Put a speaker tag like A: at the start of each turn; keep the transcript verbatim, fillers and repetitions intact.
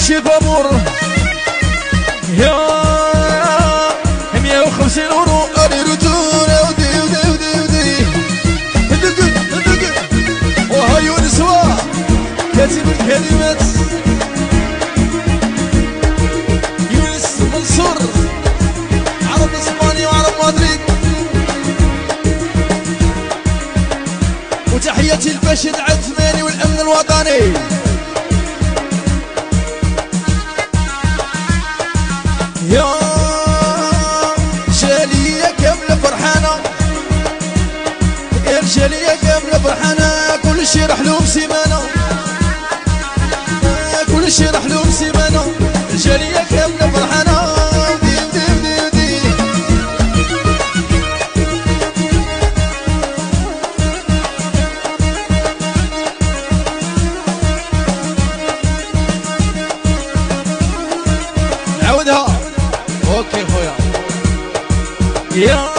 A: شي بابور يا مية وخمسين اورو اري روتورة ودي ودي ودي ودي هدق هدق وهاي ونسوا كاتب الكلمات يونس منصور عرب اسبانيا وعرب مدريد وتحياتي الباشا العثماني والامن الوطني يا جالية كاملة فرحانة يا الجالية كاملة فرحانة كل شي راح له بسيمانة كل شي راح له بسيمانة الجالية كاملة فرحانة ودي ودي ودي ودي نعاودها اوكي خويا يا